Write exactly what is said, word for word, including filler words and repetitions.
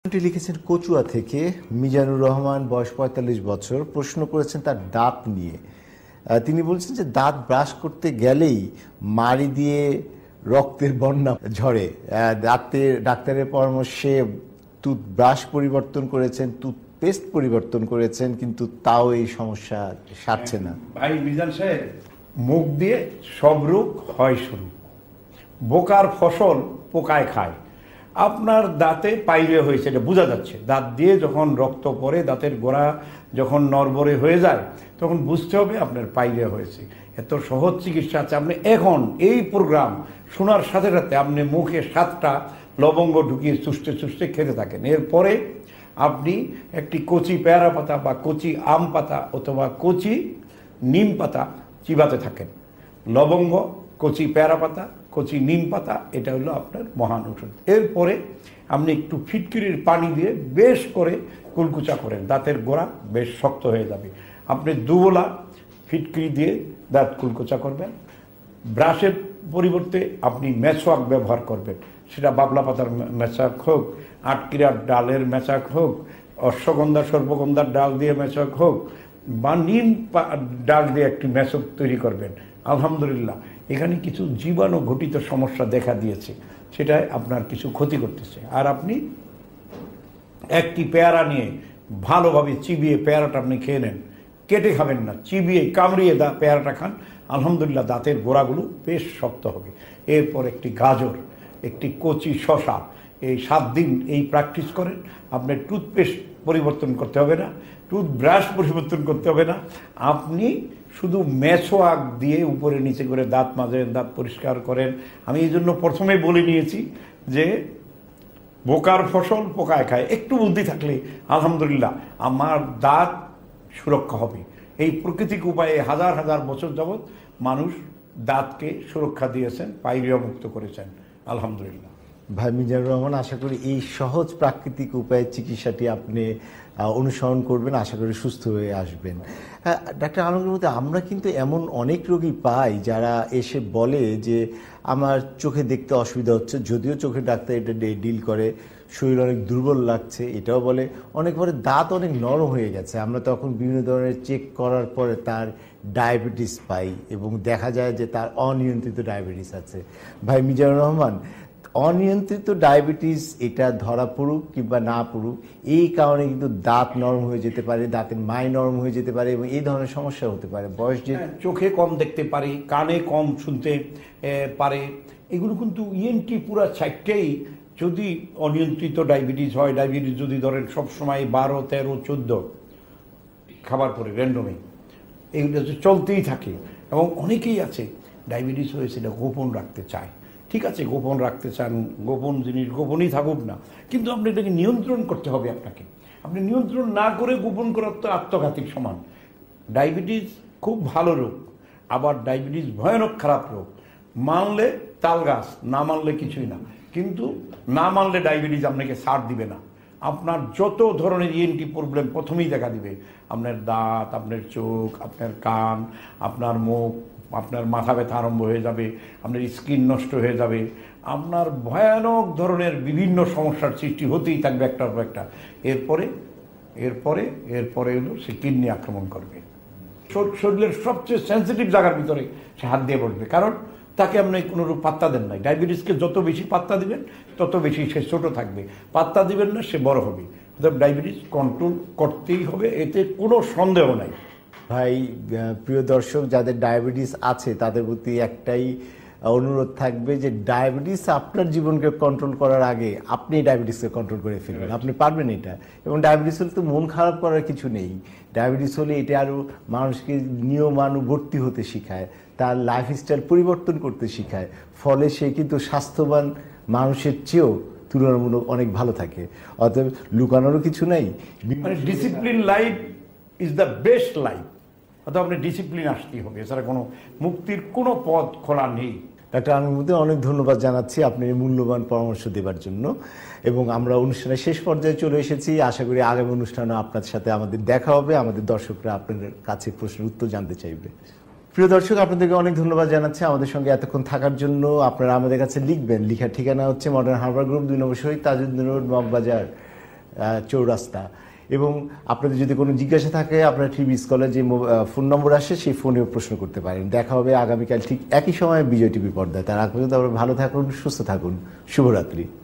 লিখেছেন কচুয়া থেকে মিজানুর রহমান, বয়স পঁয়তাল্লিশ বছর। প্রশ্ন করেছেন তার দাঁত নিয়ে। তিনি বলছেন যে দাঁত ব্রাশ করতে গেলেই মাড়ি দিয়ে রক্তের বন্যা ঝরে। দাঁতের ডাক্তারের পরামর্শে টুথ ব্রাশ পরিবর্তন করেছেন, টুথপেস্ট পরিবর্তন করেছেন, কিন্তু তাও এই সমস্যা সারছে না। ভাই মিজান সাহেব, মুখ দিয়ে সব রোগ হয় শুরু। বোকার ফসল পোকায় খায়। আপনার দাঁতে পাইলে হয়েছে, এটা বোঝা যাচ্ছে। দাঁত দিয়ে যখন রক্ত পড়ে, দাঁতের গোড়া যখন নড়বড়ে হয়ে যায়, তখন বুঝতে হবে আপনার পাইলে হয়েছে। এত সহজ চিকিৎসা আছে। আপনি এখন এই প্রোগ্রাম শোনার সাথে সাথে আপনি মুখে সাতটা লবঙ্গ ঢুকিয়ে চুষতে চুষতে খেতে থাকেন। এরপরে আপনি একটি কচি পেয়ারা পাতা বা কচি আম পাতা অথবা কচি নিম পাতা চিবাতে থাকেন। লবঙ্গ, কচি পেয়ারা পাতা, কচি নিম পাতা, এটা হলো আপনার মহান ঔষধ। এরপরে আপনি একটু ফিটকিরির পানি দিয়ে বেশ করে কুলকুচা করেন, দাঁতের গোড়া বেশ শক্ত হয়ে যাবে। আপনি দুবেলা ফিটকিরি দিয়ে দাঁত কুলকুচা করবেন। ব্রাশের পরিবর্তে আপনি মেসওয়াক ব্যবহার করবেন। সেটা বাবলা পাতার মেসওয়াক হোক, আটকিরার ডালের মেসওয়াক হোক, অশ্বগন্ধা সর্বগন্ধার ডাল দিয়ে মেসওয়াক হোক, বা নিম ডাল দিয়ে একটি মেসওয়াক তৈরি করবেন। আলহামদুলিল্লাহ, এখানে কিছু জীবাণু ঘটিত সমস্যা দেখা দিয়েছে, সেটাই আপনার কিছু ক্ষতি করতেছে। আর আপনি একটি পেয়ারা নিয়ে ভালোভাবে চিবিয়ে পেয়ারাটা আপনি খেয়ে নেন, কেটে খাবেন না, চিবিয়ে কামড়িয়ে দা পেয়ারাটা খান। আলহামদুলিল্লাহ, দাঁতের গোড়াগুলো বেশ শক্ত হবে। এরপর একটি গাজর, একটি কচি শশা, এই সাত দিন এই প্র্যাকটিস করেন। আপনার টুথপেস্ট পরিবর্তন করতে হবে না, টুথব্রাশ পরিবর্তন করতে হবে না। আপনি শুধু মেসওয়াক দিয়ে উপরে নিচে করে দাঁত মাজেন, দাঁত পরিষ্কার করেন। আমি এই জন্য প্রথমে বলে নিয়েছি যে বোকার ফসল পোকায় খায়। একটু বুদ্ধি থাকলে আলহামদুলিল্লাহ আমার দাঁত সুরক্ষা হবে। এই প্রাকৃতিক উপায়ে হাজার হাজার বছর যাবৎ মানুষ দাঁতকে সুরক্ষা দিয়েছেন, পাইরিয়া মুক্ত করেছেন। আলহামদুলিল্লাহ। ভাই মিজানুর রহমান, আশা করি এই সহজ প্রাকৃতিক উপায়ে চিকিৎসাটি আপনি অনুসরণ করবেন, আশা করি সুস্থ হয়ে আসবেন। হ্যাঁ ডাক্তার আলমগীর মধ্যে আমরা কিন্তু এমন অনেক রোগী পাই যারা এসে বলে যে আমার চোখে দেখতে অসুবিধা হচ্ছে, যদিও চোখের ডাক্তার এটা ডিল করে, শরীর অনেক দুর্বল লাগছে এটাও বলে, অনেক পরে দাঁত অনেক নরম হয়ে গেছে। আমরা তখন বিভিন্ন ধরনের চেক করার পরে তার ডায়াবেটিস পাই এবং দেখা যায় যে তার অনিয়ন্ত্রিত ডায়াবেটিস আছে। ভাই মিজানুর রহমান, অনিয়ন্ত্রিত ডায়াবেটিস এটা ধরা পড়ুক কিংবা না পড়ুক, এই কারণে কিন্তু দাঁত নরম হয়ে যেতে পারে, দাঁতের মাই নরম হয়ে যেতে পারে এবং এই ধরনের সমস্যা হতে পারে। বয়স যে চোখে কম দেখতে পারে, কানে কম শুনতে পারে, এগুলো কিন্তু ইএনটি পুরা চারটেই যদি অনিয়ন্ত্রিত ডায়াবেটিস হয়, ডায়াবেটিস যদি ধরেন সবসময় বারো তেরো চোদ্দ খাবার পরে র্যান্ডমে এগুলো চলতেই থাকে। এবং অনেকেই আছে ডায়াবেটিস হয়েছে এটা গোপন রাখতে চায়। ঠিক আছে, গোপন রাখতে চান, গোপন জিনিস গোপনই থাকুক না, কিন্তু আপনি এটাকে নিয়ন্ত্রণ করতে হবে। আপনাকে আপনি নিয়ন্ত্রণ না করে গোপন করার তো আত্মঘাতিক সমান। ডায়াবেটিস খুব ভালো রোগ, আবার ডায়াবেটিস ভয়ানক খারাপ রোগ। মানলে তাল গাছ, না মানলে কিছুই না। কিন্তু না মানলে ডায়াবেটিস আপনাকে ছাড় দিবে না। আপনার যত ধরনের ইএনটি প্রবলেম প্রথমেই দেখা দিবে। আপনার দাঁত, আপনার চোখ, আপনার কান, আপনার মুখ, আপনার মাথা ব্যথা আরম্ভ হয়ে যাবে, আপনার স্কিন নষ্ট হয়ে যাবে, আপনার ভয়ানক ধরনের বিভিন্ন সমস্যার সৃষ্টি হতেই থাকবে একটার পর একটা। এরপরে এরপরে এরপরে হলো সে কিডনি আক্রমণ করবে। শরীরের সবচেয়ে সেন্সিটিভ জায়গার ভিতরে সে হাত দিয়ে বসবে, কারণ তাকে আপনি কোনোরূপ পাত্তা দেন নাই। ডায়াবেটিসকে যত বেশি পাত্তা দিবেন তত বেশি সে ছোটো থাকবে, পাত্তা দিবেন না সে বড় হবে। অর্থাৎ ডায়াবেটিস কন্ট্রোল করতেই হবে, এতে কোনো সন্দেহ নাই। ভাই প্রিয় দর্শক, যাদের ডায়াবেটিস আছে তাদের প্রতি একটাই অনুরোধ থাকবে যে ডায়াবেটিস আপনার জীবনকে কন্ট্রোল করার আগে আপনি ডায়াবেটিসকে কন্ট্রোল করে ফেলবেন। আপনি পারবেন এটা। এবং ডায়াবেটিস হলে তো মন খারাপ করার কিছু নেই। ডায়াবেটিস হলে এটা আরও মানুষকে নিয়মানুবর্তী হতে শেখায়, তার লাইফস্টাইল পরিবর্তন করতে শেখায়, ফলে সে কিন্তু স্বাস্থ্যবান মানুষের চেয়েও তুলনামূলক অনেক ভালো থাকে। অতএব লুকানোরও কিছু নেই। Discipline life is the best life. অর্থাৎ আপনি ডিসিপ্লিন আসতেই হবে, এছাড়া কোনো মুক্তির কোনো পথ খোলা নেই। ডাক্তার আলমগীর অনেক ধন্যবাদ জানাচ্ছি আপনার মূল্যবান পরামর্শ দেওয়ার জন্য। এবং আমরা অনুষ্ঠানের শেষ পর্যায়ে চলে এসেছি। আশা করি আগামী অনুষ্ঠানে আপনার সাথে আমাদের দেখা হবে, আমাদের দর্শকরা আপনার কাছে প্রশ্নের উত্তর জানতে চাইবে। প্রিয় দর্শক, আপনাদেরকে অনেক ধন্যবাদ জানাচ্ছি আমাদের সঙ্গে এতক্ষণ থাকার জন্য। আপনারা আমাদের কাছে লিখবেন, লিখার ঠিকানা হচ্ছে মডার্ন হারবার গ্রুপ, দুই নম্বর শহীদ তাজউদ্দিন রোড, মগবাজার, চৌরাস্তা। এবং আপনাদের যদি কোনো জিজ্ঞাসা থাকে আপনারা টিভি স্কলার যে ফোন নম্বর আসে সেই ফোনেও প্রশ্ন করতে পারেন। দেখা হবে আগামীকাল ঠিক একই সময় বিজয় টিভি পর্দায়। তার আগ পর্যন্ত আপনারা ভালো থাকুন, সুস্থ থাকুন, শুভরাত্রি।